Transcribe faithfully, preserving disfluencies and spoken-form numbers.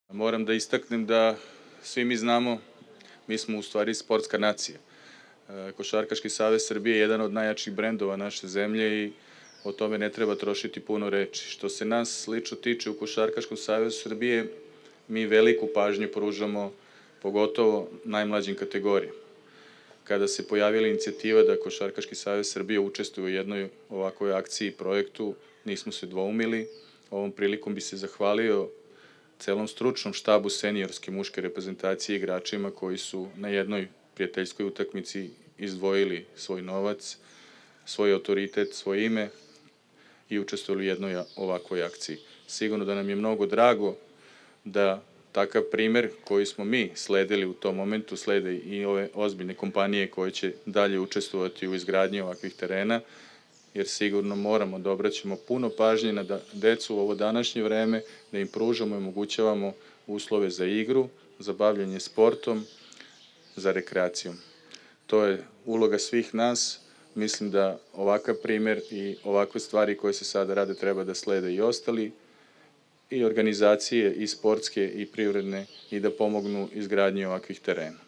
Moram da istaknem da svi mi znamo, mi smo u stvari sportska nacija. Košarkaški savez Srbije je jedan od najjačih brendova naše zemlje i o tome ne treba trošiti puno reči. Što se nas lično tiče u Košarkaškom savezu Srbije, mi veliku pažnju pružamo pogotovo najmlađim kategorijama. Kada se pojavila inicijativa da Košarkaški savez Srbije učestvuje u jednoj ovakvoj akciji i projektu, nismo se dvoumili. Ovom prilikom bi se zahvalio celom stručnom štabu seniorske muške reprezentacije i igračima koji su na jednoj prijateljskoj utakmici izdvojili svoj novac, svoj autoritet, svoje ime i učestvovali u jednoj ovakvoj akciji. Sigurno da nam je mnogo drago da takav primer koji smo mi sledili u tom momentu, slede i ove ozbiljne kompanije koje će dalje učestvovati u izgradnji ovakvih terena, jer sigurno moramo da obraćamo puno pažnje na decu u ovo današnje vreme, da im pružamo i omogućavamo uslove za igru, za bavljanje sportom, za rekreacijom. To je uloga svih nas. Mislim da ovakav primer i ovakve stvari koje se sada rade treba da slede i ostali, i organizacije, i sportske, i privredne, i da pomognu izgradnji ovakvih terena.